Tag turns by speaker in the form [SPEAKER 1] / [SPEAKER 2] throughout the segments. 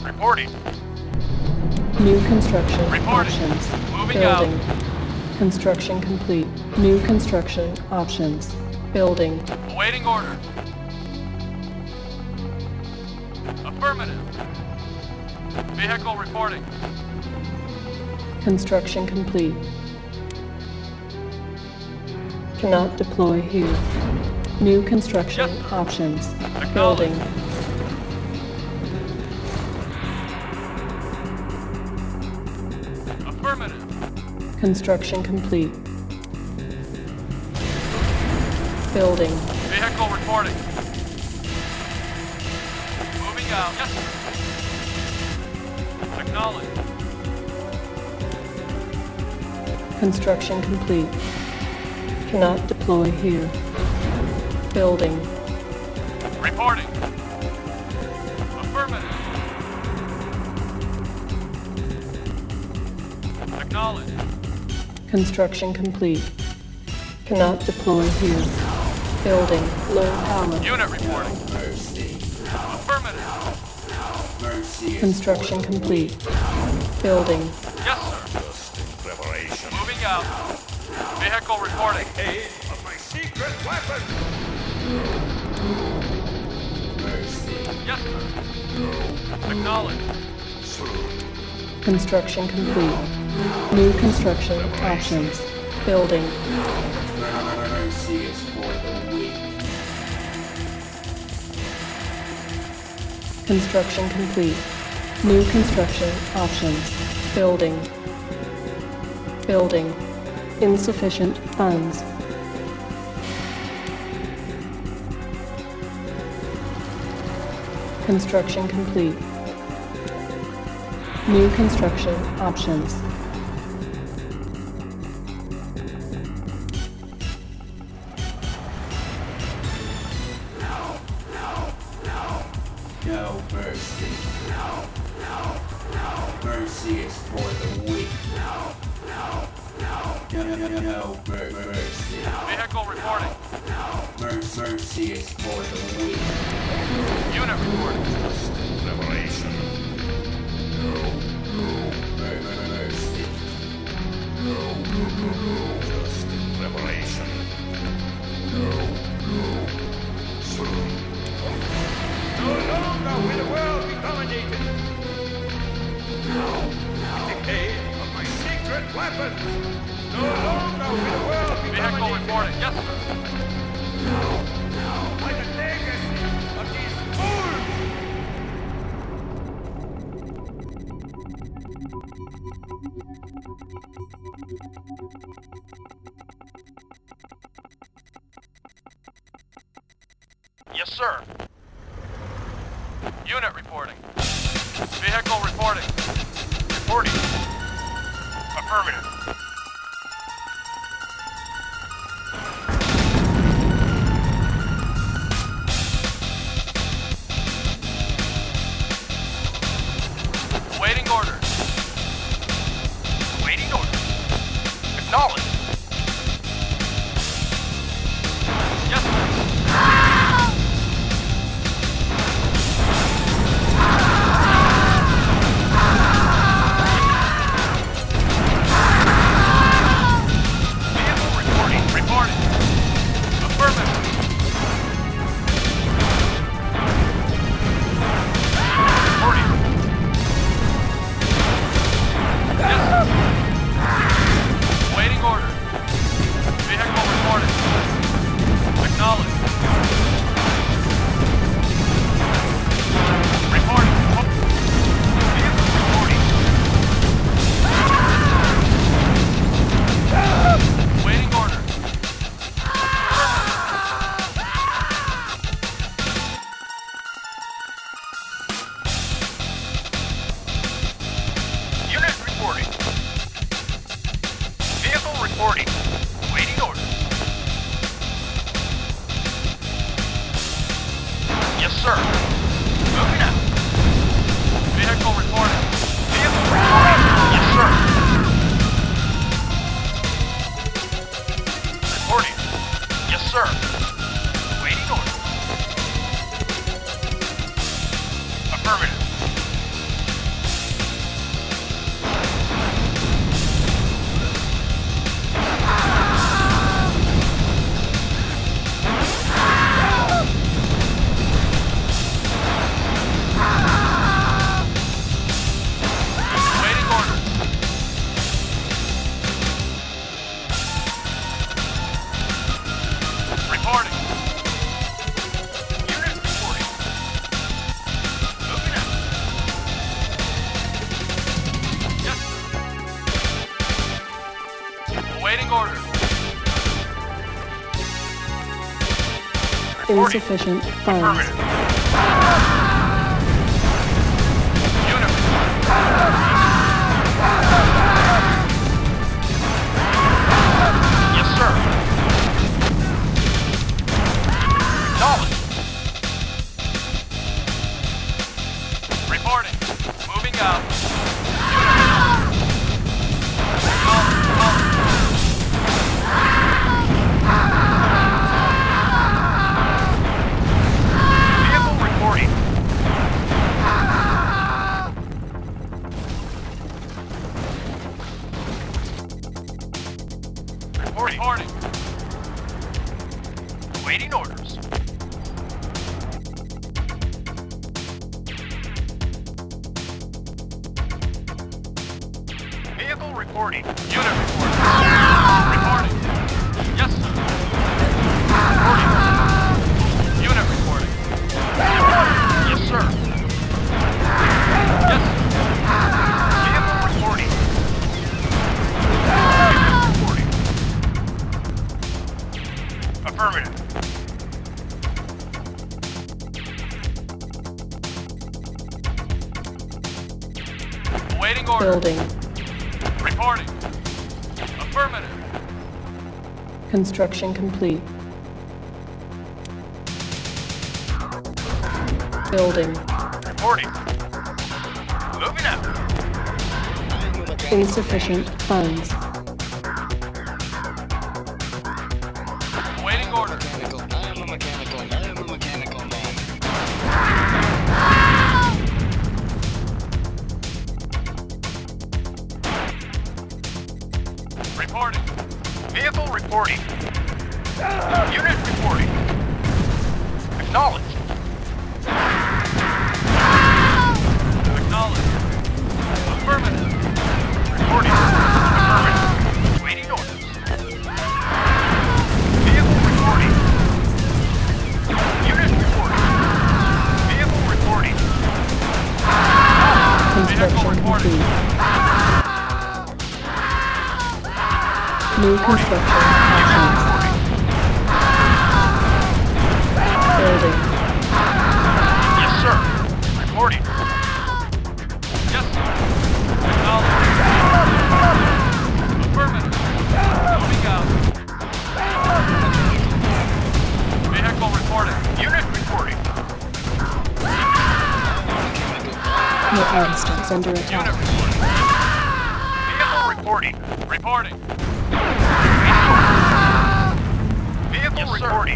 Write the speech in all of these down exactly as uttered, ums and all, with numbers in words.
[SPEAKER 1] Reporting.
[SPEAKER 2] New construction
[SPEAKER 1] Reporting.
[SPEAKER 2] options.
[SPEAKER 1] Moving
[SPEAKER 2] Building.
[SPEAKER 1] out.
[SPEAKER 2] Construction complete. New construction options. Building.
[SPEAKER 1] Awaiting order. Affirmative. Vehicle reporting.
[SPEAKER 2] Construction complete. Cannot deploy here. New construction
[SPEAKER 1] Yes, sir.
[SPEAKER 2] options.
[SPEAKER 1] Acknowledged.
[SPEAKER 2] Building.
[SPEAKER 1] Affirmative.
[SPEAKER 2] Construction complete. Building.
[SPEAKER 1] Vehicle reporting. Moving out. Yes, sir. Acknowledged.
[SPEAKER 2] Construction complete. Cannot deploy here. Building.
[SPEAKER 1] Reporting. Affirmative. Acknowledged.
[SPEAKER 2] Construction complete. Cannot deploy here. Building. Low power.
[SPEAKER 1] Unit reporting. Affirmative.
[SPEAKER 2] Construction complete. Building.
[SPEAKER 1] Yes, sir. Moving out. Vehicle reporting.
[SPEAKER 3] Aid of my secret weapon!
[SPEAKER 1] Yes, sir. Acknowledged.
[SPEAKER 2] Construction complete. New construction options. Building. Construction complete. New construction options. Building. Building. Insufficient funds. Construction complete. New construction options.
[SPEAKER 4] No mercy. Mercy is for the weak. No, no, no, no mercy.
[SPEAKER 1] Vehicle reporting.
[SPEAKER 4] Mercy is for the weak.
[SPEAKER 1] Unit reporting.
[SPEAKER 4] Mercy.
[SPEAKER 3] Revelation. No longer will the world be dominated. The aid of my secret weapon. No longer will the world be
[SPEAKER 1] Vehicle
[SPEAKER 3] dominated
[SPEAKER 1] reporting. Yes, sir.
[SPEAKER 3] by the legacy of these fools.
[SPEAKER 1] Yes, sir. Unit reporting. Vehicle reporting. Reporting. Affirmative. Awaiting orders. Awaiting orders. Acknowledged. Yes, sir. Vehicle reporting. Reporting. Affirmative. Reporting. Yes, sir. Waiting order. Vehicle reporting. Acknowledged. Reporting. Vehicle reporting. Waiting order. Unit reporting. Vehicle reporting. Waiting order. Yes, sir. Moving out. Vehicle reporting. Vehicle reporting. Yes, sir. Reporting. Yes, sir. Waiting order. Affirmative. Awaiting orders. Reporting.
[SPEAKER 2] Insufficient funds.
[SPEAKER 1] Affirmative. Unit. Yes, sir. Acknowledged. Reporting. Moving out. Vehicle reporting. Reporting. Reporting. Waiting orders. Vehicle reporting. Unit reporting. Reporting. Yes, sir. Reporting. Unit reporting. Yes, sir. Yes, sir. Vehicle reporting. Vehicle reporting. Affirmative. Awaiting order.
[SPEAKER 2] Building.
[SPEAKER 1] Reporting. Affirmative.
[SPEAKER 2] Construction complete. Building.
[SPEAKER 1] Reporting. Moving out.
[SPEAKER 2] Insufficient funds.
[SPEAKER 1] Awaiting order.
[SPEAKER 5] Mechanical. I am a mechanical. I am a mechanical man.
[SPEAKER 1] Reporting. Vehicle reporting. Unit reporting. Acknowledged. Acknowledged. Affirmative. Reporting. Affirmative. Waiting orders. Vehicle reporting. Unit reporting. Vehicle reporting. Vehicle
[SPEAKER 2] Construction
[SPEAKER 1] reporting.
[SPEAKER 2] complete. New construction options. Building.
[SPEAKER 1] Yes, sir. Reporting. Yes, sir. Acknowledged. Affirmative. Moving out. Vehicle reporting. Unit reporting.
[SPEAKER 2] Your airstrikes under
[SPEAKER 1] Unit
[SPEAKER 2] attack.
[SPEAKER 1] reporting. Vehicle reporting. Reporting. Vehicle yes, reporting.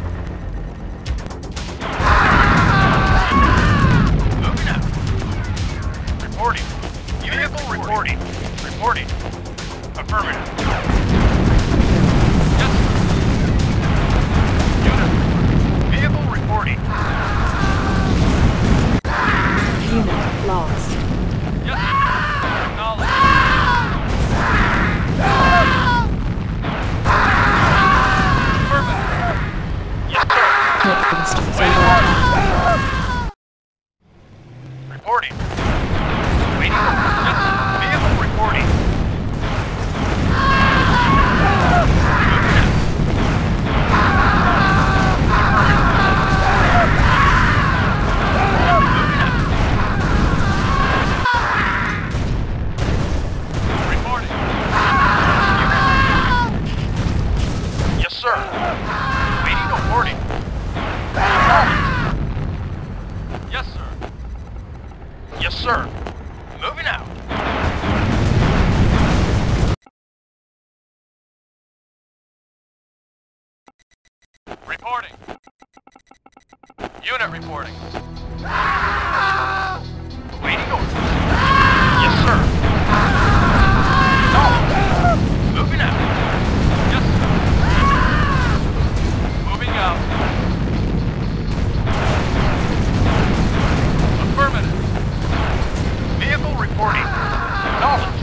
[SPEAKER 1] Moving out. Reporting. Vehicle reporting. Reporting. Affirmative. Yes, sir. Unit. Vehicle reporting.
[SPEAKER 2] Unit lost.
[SPEAKER 1] Yes, sir. Acknowledged.
[SPEAKER 2] Your airstrikes under attack.
[SPEAKER 1] Reporting. Waiting. Yes, sir. Vehicle reporting. Reporting. Yes, sir. Waiting reporting. Yes, sir. Yes, sir. Moving out. Reporting. Unit reporting. Waiting orders. Yes, sir. Acknowledged. Moving out. Yes, sir. Moving out. Affirmative. Vehicle reporting. Acknowledged.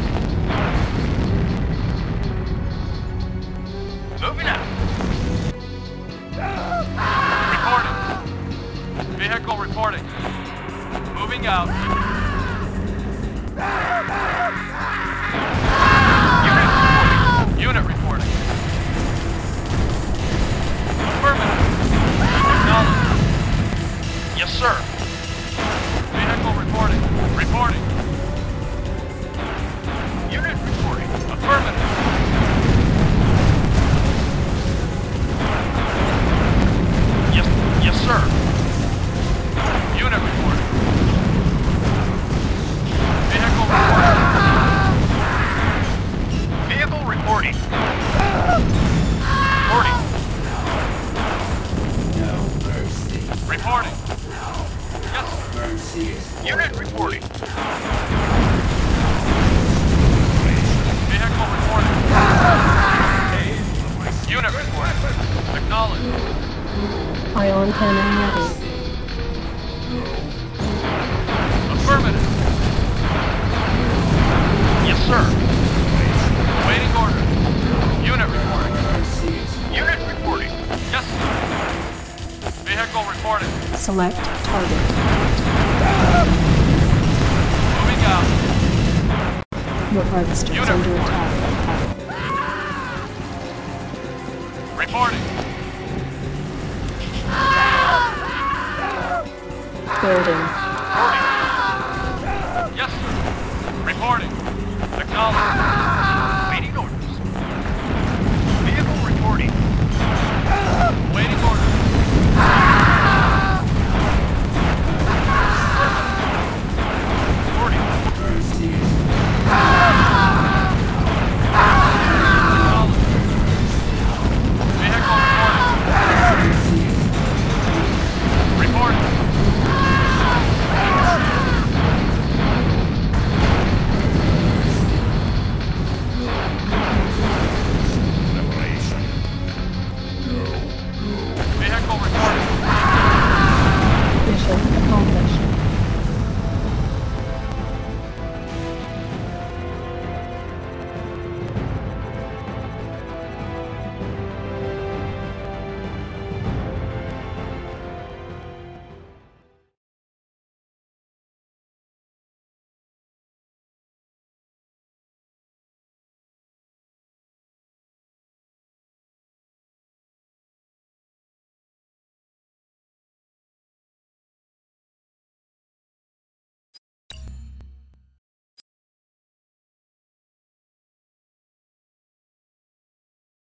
[SPEAKER 1] Moving out. Reporting. Vehicle reporting. reporting. Reporting.
[SPEAKER 4] No mercy.
[SPEAKER 1] Reporting. Yes.
[SPEAKER 4] Mercy is for
[SPEAKER 1] Unit
[SPEAKER 4] the
[SPEAKER 1] reporting.
[SPEAKER 4] weak.
[SPEAKER 1] Vehicle reporting. Unit reporting. Acknowledged.
[SPEAKER 2] Ion cannon ready.
[SPEAKER 1] Affirmative. Yes, sir. Waiting order. Unit reporting.
[SPEAKER 4] Mercy is for
[SPEAKER 1] Unit reporting. Yes, sir. Vehicle reporting.
[SPEAKER 2] Select target.
[SPEAKER 1] Moving out.
[SPEAKER 2] Your harvester is
[SPEAKER 1] Unit
[SPEAKER 2] under
[SPEAKER 1] report.
[SPEAKER 2] attack.
[SPEAKER 1] Reporting.
[SPEAKER 2] Building.
[SPEAKER 1] Reporting. Yes, sir. Reporting. Acknowledged.